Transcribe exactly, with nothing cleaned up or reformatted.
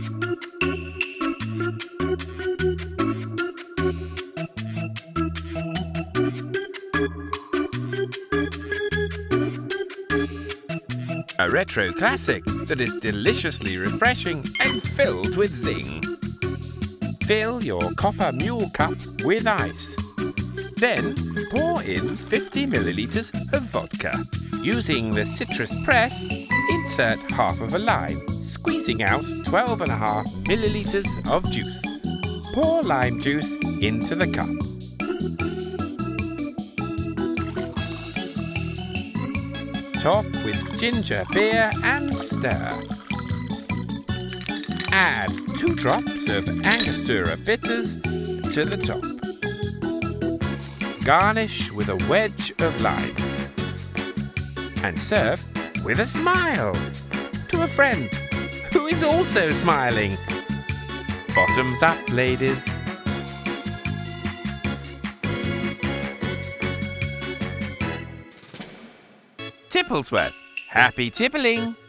A retro classic that is deliciously refreshing and filled with zing. Fill your copper Mule cup with ice. Then pour in fifty millilitres of vodka. Using the citrus press, insert half of a lime, squeezing out twelve and a half millilitres of juice. Pour lime juice into the cup. Top with ginger beer and stir. Add two drops of Angostura bitters to the top. Garnish with a wedge of lime. And serve with a smile to a friend who is also smiling. Bottoms up, ladies. Tipplesworth, happy tippling!